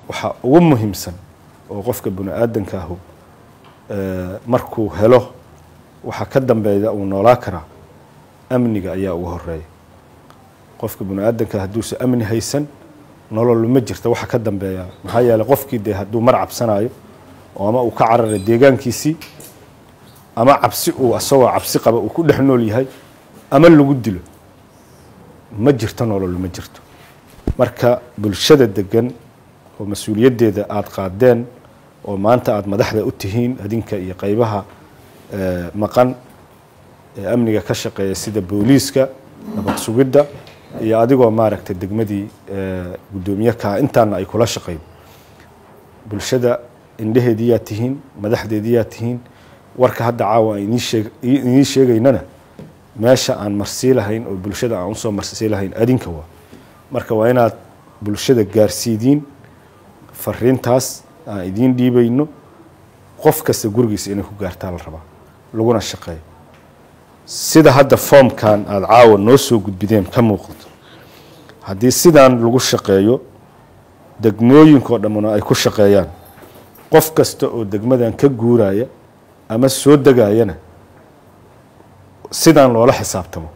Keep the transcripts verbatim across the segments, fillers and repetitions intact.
waxa ugu muhiimsan oo qofka bini aadanka ah markuu helo waxa ka dambeeya uu noolaa kara amniga ayaa ugu horeeya qofka bini aadanka hadduu si amni haysan nolol ma jirto waxa ka dambeeya maxaa yeelay qofkii de hadduu mar cabsanayo oo ama uu ka cararay deegaankiisii ama cabsi uu asagoo cabsi qaba uu ku dhex nool yahay ama lagu dilo ma jirto nolol ma jirto marka bulshada degan oo mas'uuliyaddeeda aad qaadeen oo maanta aad madaxda u tihiin adinka iyo qaybaha maqan ee amniga ka shaqeeya sida booliiska nabad sugidda iyo adigoo maaragtay degmadii gudoomiye ka intaana ay kula shaqeeyeen bulshada indhaheedii yaa tihiin madaxdeedii yaa tihiin warka hadda caawa inii sheeg inii sheegaynana meesha aan marsii lahayn oo bulshada aan usoo marsii lahayn adinka waa marka waa inaad bulshada gaarsiidiin fariintaas aan idiin dhiibayno qof kasta gurigiisa inay ku gaartaa la rabaa laguna shaqeeyo sida hadda foomkan aad caawa noo soo gudbideen ka muuqato haddii sidaan lagu shaqeeyo degmooyinkoo dhammana ay ku shaqeeyaan qof kasta oo degmadan ka guuraya ama soo degayana sidaan loola xisaabtamo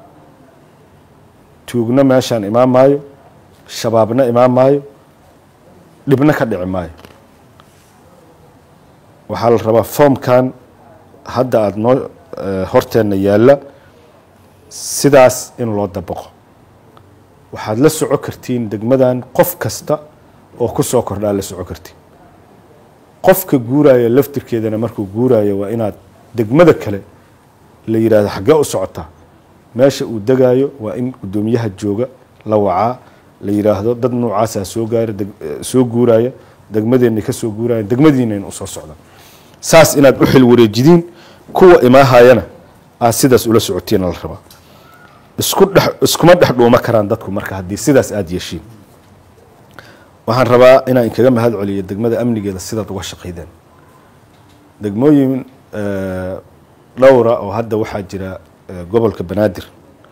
tuugna meeshaan imaan maayo shabaabna imaan maayo dhibna ka dhici maayo waxaa la rabaa foomkan hadda aada noo horteenna yaalla sidaas in loo dabaqo waxaad la soco kartiin degmadan qof kasta oo ku soo kordhaa la soco kartiin qofka guuraya laftirkeedana markuu guuraya waa inaad degmada kale la yiraahdo xagee u socotaa meesha uu degayo waa in gudoomiyaha jooga la wacaa la yiraahdo dad noocaasa soo gaar soo guuraya degmadeena ka soo guuraya degmadiina in u soo socda saas inaad u xil wareejidiin kuwa imaahayana aad sidaas ula socotiin la rabaa isku dhex iskuma dhex dhuuma karaan dadku marka haddii sidaas aad yeeshiin waxaan rabaa inaan kaga mahad celiyo degmada amnigeeda sidaad uga shaqeydeen degmooyin dhowra oo hadda waxaa jira gobolka banaadir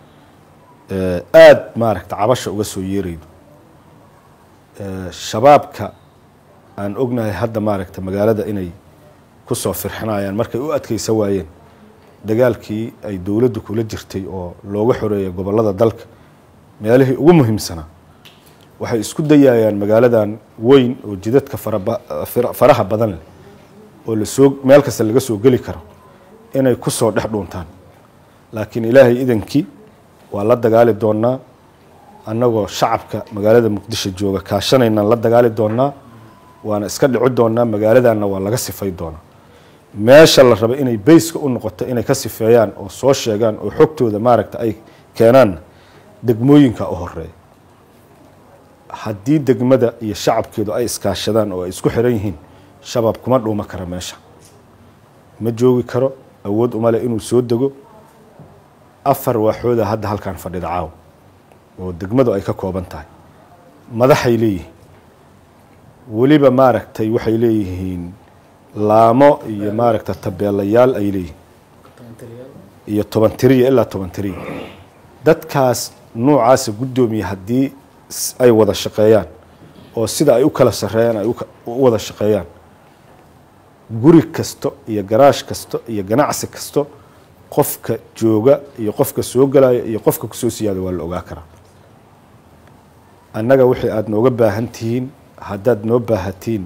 aad maaragta cabasha uga soo yeeraydo shabaabka aan ognahay hadda maaragta magaalada inay ku soo firxinayaan markay u adkaysa waayeen dagaalkii ay dowladdu kula jirtay oo looga xoreeyay gobollada dalka meelihii ugu muhiimsanaa waxay isku dayayaan magaaladan weyn oo jidadka faraha badan leh oo lasoo meel kasta laga soo geli karo inay ku soo dhex dhuuntaan laakiin ilaahay idankii waa la dagaali doonaa annagoo shacabka magaalada muqdisho jooga kaashanaynaan la dagaali doonaa waana iska dhici doonaa magaaladanna waa laga sifay doonaa meesha la raba inay bayska u noqoto inay ka sifeeyaan oo soo sheegaan oo xogtooda maaragta ay keenaan degmooyinka u horeeya haddii degmada iyo shacabkeedu ay iskaashadaan oo ay isku xiran yihiin shabaab kuma dhuuma kara meesha ma joogi karo awood uma leh inuu soo dego afar waaxooda hadda halkan fadhida caaw oo degmadu ay ka kooban tahay madaxay leeyihiin weliba maaragtay waxay leeyihiin laamo iyo maaragta tabeelayaal ay leeyihiin iyo toban tiriya ilaa toban tiriya dadkaas noocaasa guddoomiye haddii ay wada shaqeeyaan oo sida ay u kala sarreeyaan ay u wada shaqeeyaan guri kasto iyo garaash kasto iyo ganacsi kasto qofka jooga iyo qofka soo galaya iyo qofka kusoo siyaada waa la ogaa karaa annaga wixii aada nooga baahan tihiin haddaad noo baahatiin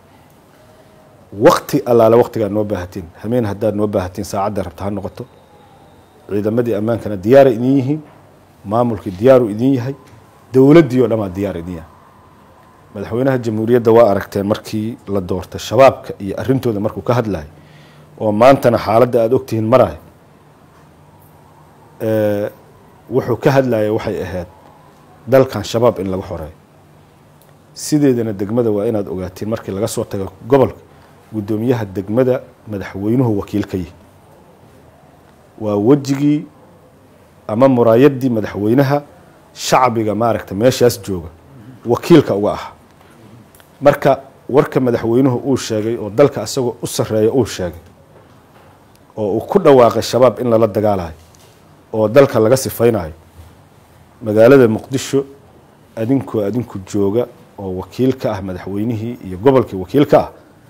waqti allaale waqtigaad noo baahatiin hameen haddaad noo baahatiin saacadda rabta ha noqoto ciidamadii ammaankana diyaaray idin yihiin maamulkii diyaaru idin yahay dowladdii oo dhammaa diyaar idin yahay madaxweynaha jamhuuriyadda waa aragteen markii la doortay shabaabka iyo arrintooda markuu ka hadlayo oo maantana xaaladda aada ogtihiin marayo wuxuu ka hadlaya waxay ahayd dalkan shabaab in laga xoreeyo sideedana degmada waa inaad ogaatiin markii laga soo tago gobolka guddoomiyaha degmada madaxweynuhu wakiil ka yihi waa wejigii ama muraayadii madaxweynaha shacbiga maaragta meeshaas jooga wakiilka uga ah marka warka madaxweynuhu uu sheegay oo dalka asagoo u sarreeya uu sheegay oo uu ku dhawaaqay shabaab in lala dagaalayo oo dalka laga sifaynayo magaalada muqdisho adinkoo adinku jooga oo wakiil ka ah madaxweynihii iyo gobolkii wakiil ka ah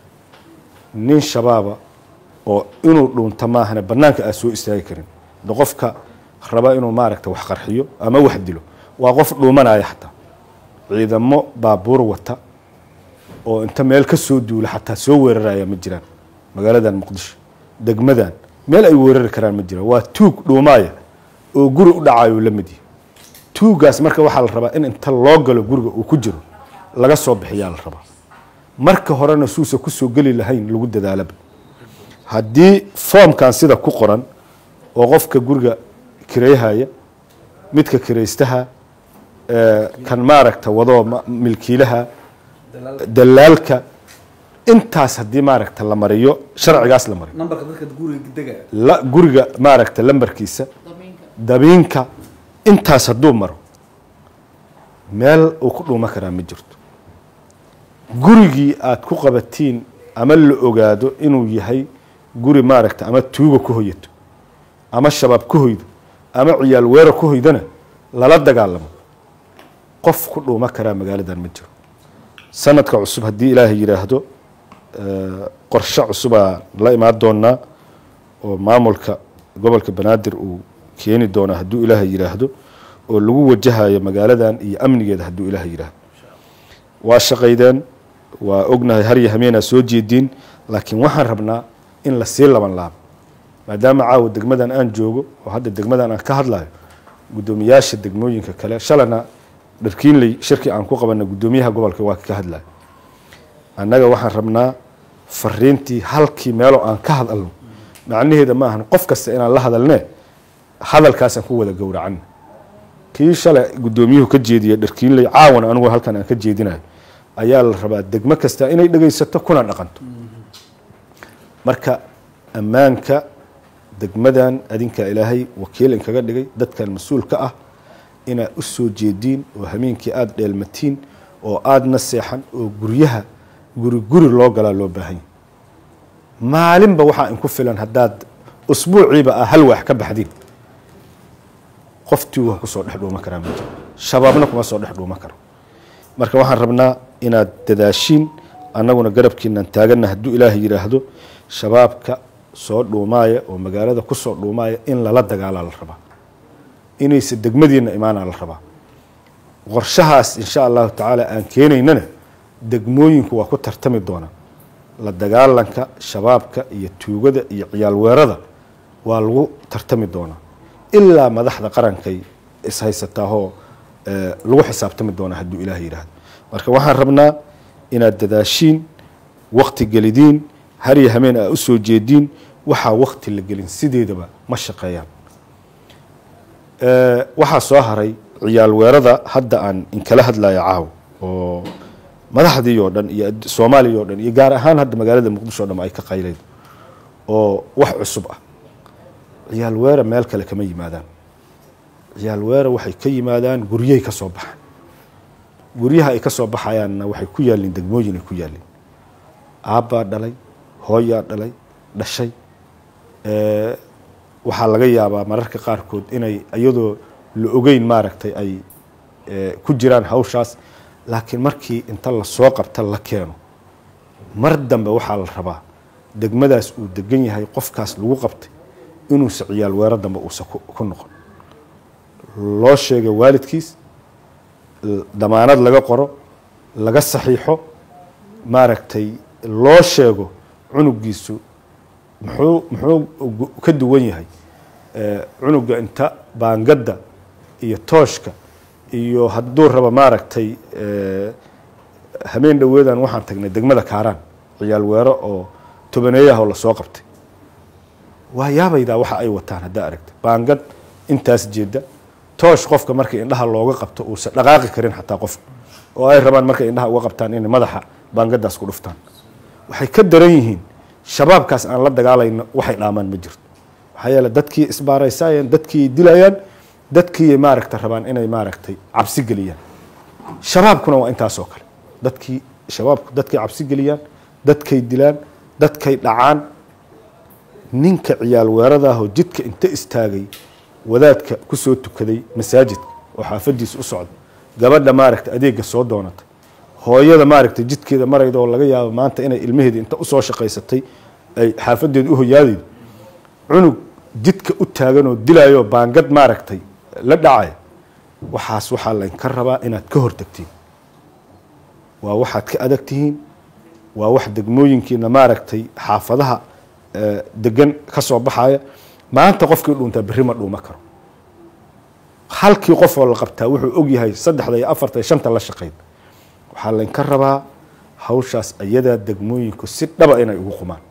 nin shabaaba oo inuu dhuunta maahane bannaanka aan soo istaagi karin da qofka raba inuu maaragta wax qarxiyo ama wax dilo waa qof dhuumanaya xataa ciidamo baabuur wata oo inta meel ka soo duula xataa soo weeraraya ma jiraan magaaladan muqdisho degmadan meel ay weerari karaan ma jiraan waa tuug dhuumaya oo guri u dhacayo la mid yahay tuugaas marka waxaa la rabaa in inta loo galo guriga uu ku jiro laga soo bixiyaa la rabaa marka horena suusa ku soo geli lahayn lagu dadaalaba haddii foomkan sida ku qoran oo qofka guriga kireeyhaya midka kireystaha kan maaragta wado milkiilaha dalaalka intaas haddii maaragta la mariyo sharcigaas la mariyo numberka dadka guriga dega la guriga maaragta lambarkiisa dabiinka intaas hadduu maro meel uu ku dhuuma karaa ma jirto gurigii aad ku qabatiin ama la ogaado inuu yahay guri maaragta ama tuuga ku hoyato ama shabaab ku hoydo ama ciyaal weerar ku hoydana lala dagaalamo qof ku dhuuma karaa magaaladan ma jiro sanadka cusub haddii ilaahay yiraahdo qorshe cusubaa la imaan doonaa oo maamulka gobolka banaadir uu keeni doonaa hadduu ilaahay yiraahdo oo lagu wajahayo magaaladan iyo amnigeeda hadduu ilaahay yiraahdo waa shaqaydeen waa ognahay har iyo hameenaa soo jeediin laakiin waxaan rabnaa in la sii laban laabo maadaama caawa degmadan aan joogo oo hadda degmadan aan ka hadlayo guddoomiyaasha degmooyinka kale shalana dharkiinley shirki aan ku qabana guddoomiyaha gobolka waa ka hadlayo annaga waxaan rabnaa fariintii halkii meelo aan ka hadalno macnaheeda ma ahan qof kasta inaan la hadalne hadalkaasaan ku wada gowracan kii shalay guddoomiyuhu ka jeediya dharkiinley caawana anigu halkan aan ka jeedinayo ayaa la rabaa degmo kasta inay dhegaysato kuna dhaqanto marka ammaanka degmadan adinka ilaahay wakiil inkaga dhigay dadkan mas-uul ka ah inaad u soo jeediin oo hameenkii aada dheelmatiin oo aadna seexan oo guryaha guri guri loo galaa loo baahan yahay maalinba waxaa inku filan haddaad usbuuciiba ah hal waax ka baxdiin qoftii waa kusoo dhex dhuuma karaa ma jiro shabaabna kuma soo dhex dhuuma karo marka waxaan rabnaa inaad dadaashiin annaguna garabkiinaan taaganna hadduu ilaahay yidhaahdo shabaabka soo dhuumaaya oo magaalada kusoo dhuumaaya in lala dagaalaa la rabaa inaysa degmadiina imaanaa la rabaa qorshahaas insha allahu tacaala aan keenaynana degmooyinku waa ku tartami doonaa la dagaalanka shabaabka iyo tuugada iyo ciyaal weerada waa lagu tartami doonaa ilaa madaxda qarankay ishaysataahoo lagu xisaabtami doonaa hadduu ilaahay yidhaahdo marka waxaan rabnaa inaad dadaashiin wakti gelidiin har iyo hameen aa u soo jeediin waxaa wakti la gelin sideedaba ma shaqeeyaan waxaa soo haray ciyaal weerada hadda aan inkala hadlayo caaw oo madaxdii oo dhan iyo soomaaliya oo dhan iyo gaar ahaan hadda magaalada muqdisho o dhan ay ka qayleyd oo wax cusub ah ciyaal weera meel kale kama yimaadaan ciyaal weera waxay ka yimaadaan guryahay ka soo baxaan guryaha ay ka soo baxayaanna waxay ku yaalliin degmooyin ay ku yaalliin aabbaa dhalay hooyaa dhalay dhashay waxaa laga yaabaa mararka qaarkood inay iyadoo la ogeyn maaragtay ay ku jiraan hawshaas laakiin markii inta lasoo qabta la keeno mar dambe waxaa la rabaa degmadaas uu degan yahay qofkaas lagu qabtay inuusa ciyaal weero dambe uusa ku noqon loo sheegay waalidkiis damaanad laga qoro laga saxiixo maaragtay loo sheego cunugiisu muxuu muxuu ka duwan yahay cunuga inta baangadda iyo tooshka iyo hadduu raba maaragtay hameen dhaweedan waxaan tagnay degmada kaaraan ciyaal weero oo tobaneeyahoo lasoo qabtay waa yaabaydaa waxa ay wataan haddaa aragta baangad intaas jeeda toosh qofka marka indhaha looga qabto uusan dhaqaaqi karin xataa qofka oo ay rabaan markay indhaha uga qabtaan inay madaxa baangadaas ku dhuftaan waxay ka daran yihiin shabaabkaas aan la dagaalayno waxay dhaamaan ma jirto maxaa yeele dadkii isbaaraysayeen dadkii dilayaan dadkii maaragta rabaan inay maaragtay cabsi geliyaan shabaabkuna waa intaasoo kale dadkii shabaabku dadkay cabsi geliyaan dadkay dilaan dadkay dhacaan ninka ciyaal weeradaahoo jidka inta istaagay wadaadka kusoo tukaday masaajidka oo xaafadiisa u socda gabadha maaragta adeega soo doonatay hooyada maaragtay jidkeeda marayda oo laga yaabo maanta inay ilmaheeda inta u soo shaqaysatay ay xaafadeeda u hoyaadaydo cunug jidka u taagan oo dilaayo baangad maaragtay la dhacay waxaas waxaa laynka rabaa inaad ka hortagtiin waa waxaad ka adag tihiin waa wax degmooyinkiina maaragtay xaafadaha degan ka soo baxaya maanta qofkii dhuuntaa berri ma dhuuma karo halkii qof oo la qabtaa wuxuu og yahay saddexda iyo afarta iyo shanta la shaqayn waxaa laynka rabaa hawshaas ayadaa degmooyinku si dhaba inay ugu qumaan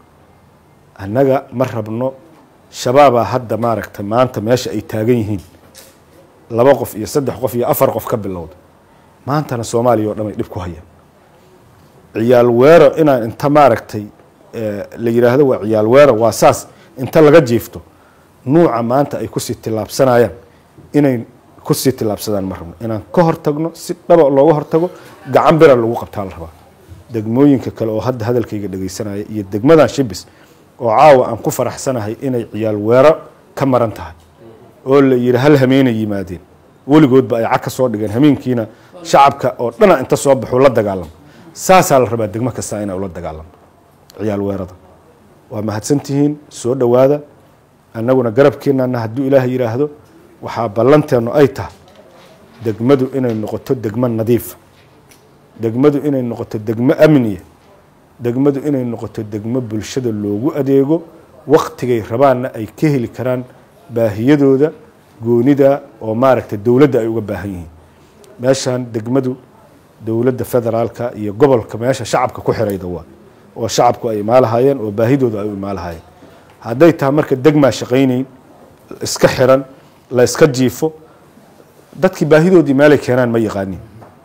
annaga ma rabno shabaabaa hadda maaragtay maanta meesha ay taagan yihiin laba qof iyo saddex qof iyo afar qof ka bilowda maantana soomaaliya oo dhan ay dhib ku hayaan ciyaal weero inaan inta maaragtay la yiraahdo waa ciyaal weero waa saas inta laga jiifto nuuca maanta ay ku sii tilaabsanayaan inay ku sii tilaabsadaan ma rabno inaan ka hortagno si dhaba looga hortago gacan bira lagu qabtaa la rabaa degmooyinka kale oo hadda hadalkayga dhagaysanaya iyo degmadan Shibis oo caawa aan ku faraxsanahay inay ciyaal weero ka maran tahay oo la yiri hal hameen yimaadeen waligoodba ay cag ka soo dhigeen hameenkiina shacabka oo dhana inta soo baxo la dagaalamo saasa la rabaa degmo kasta inay ula dagaalamo ciyaal weerada waa mahadsantihiin soo dhawaada annaguna garabkeenana hadduu ilaahay yiraahdo waxaa ballanteenu ay tahay degmadu inay noqoto degmo nadiif degmadu inay noqoto degmo amniya degmadu inay noqoto degmo bulshada loogu adeego waqtigay rabaanna ay ka heli karaan baahiyadooda goonida oo maaragtay dawladda ay uga baahan yihiin meeshaan degmadu dawladda federaalka iyo gobolka meesha shacabka ku xirayda waa oo shacabku ay imaalahaayeen oo baahidooda ay u imaalahaayeen hadday tahay marka degmaa shaqaynayn iska xiran la iska jiifo dadkii baahidoodii meelay keenaan ma yaqaanin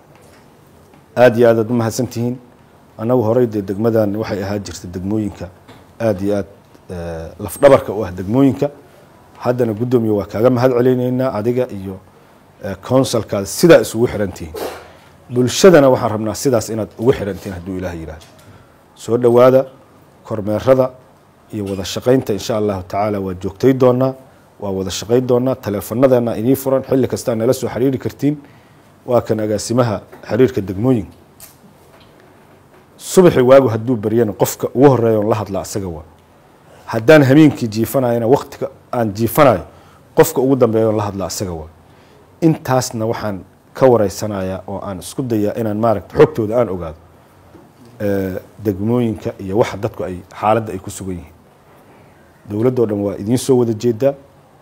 aad iyo aad aad u mahadsantihiin annagu horey dee degmadan waxay ahaa jirta degmooyinka aad iyo aad lafdhabarka u ah degmooyinka haddana guddoomiye waa kaaga mahad celinaynaa adiga iyo counsilkaada sidaa isugu xirantihiin bulshadana waxaan rabnaa sidaas inaad ugu xirantihiin hadduu ilaahay yidhaahdo soo dhowaada kormeerada iyo wada shaqaynta insha allahu tacaala waa joogtay doonaa waa wada shaqayn doonaa taleefanadana inii furan xilli kastaa nala soo xiriiri kartiin waa kan agaasimaha xiriirka degmooyinka subaxi waagu hadduu baryana qofka ugu horeeya on la hadla asaga waa haddaan hameenkii jiifanayana waqtiga aan jiifanayo qofka ugu dambeeya on la hadla asaga waa intaasna waxaan ka wareysanayaa oo aan isku dayaa inaan maaragta xogtooda aan ogaado degmooyinka iyo waxa dadku ay xaaladda ay ku sugan yihiin dowladda oo dhan waa idiin soo wada jeedaa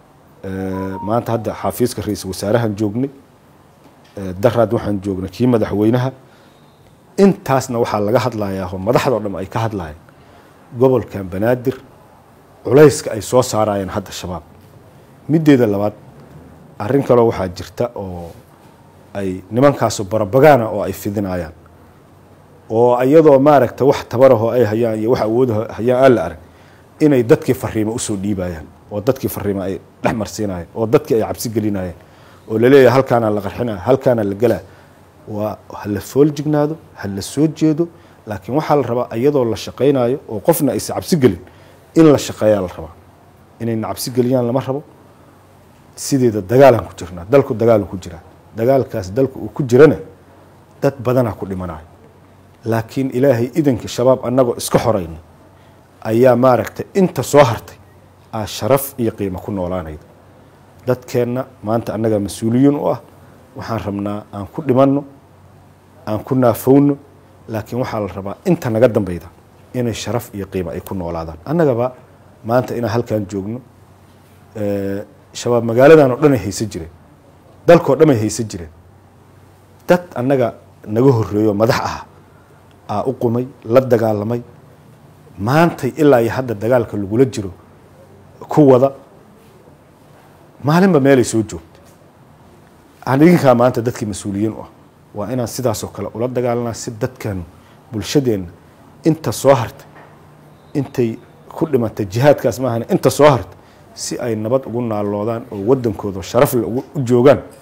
maanta hadda xafiiska ra-iisul wasaarahan joognay daraad waxaan joognay kii madaxweynaha intaasna waxaa laga hadlayaa oo madaxda oo dhan ay ka hadlayaan gobolkan banaadir culayska ay soo saarayeen hadda shabaab mideeda labaad arrin kaloo waxaa jirta oo ay nimankaasu barabagaana oo ay fidinayaan oo iyadoo maaragta wax tabarahoo ay hayaan iyo wax awoodaho hayaan aan la arag inay dadkii fariimo usoo dhiibayaan oo dadkii fariimo ay dhex marsiinayaan oo dadkii ay cabsi gelinayaan oo laleeyahay halkaana la qarxinaya halkaana la gelaa waa hala fool jignaado hala soo jeedo laakiin waxaa la rabaa iyadoo la shaqaynayo oo qofna aysan cabsi gelin in la shaqeeyaa la rabaa inayna cabsi geliyaan lama rabo sideeda dagaalaan ku jirnaa dalku dagaal ku jiraa dagaalkaas dalku uu ku jirana dad badanaa ku dhimanayo laakiin ilaahay idankii shabaab annagoo iska xorayna ayaa maaragtay inta soo hartay aa sharaf iyo qiimo ku noolaanayda dadkeenna maanta annagaa mas-uuliyiin u ah waxaan rabnaa aan ku dhimanno aan ku naafowno laakiin waxaa la rabaa inta naga dambayda inay sharaf iyo qiimo ay ku noolaadaan annagaba maanta inaan halkaan joogno shabaab magaaladan oo dhan ay haysan jireen dalkoo dhan ay haysan jireen dad annaga naga horreeyo madax ah aa u qumay la dagaalamay maantay ilaa iyo hadda dagaalka lagula jiro ku wada maalinba meelay soo joogtay idinkaa maanta dadkii mas-uuliyiin u ah waa inaan sidaasoo kale ula dagaalanaa si dadkan bulshadeenna inta soo hartay intay ku dhimatay jihaadkaas maahane inta soo hartay si ay nabad ugu naaloodaan oo waddankooda sharaf le u joogaan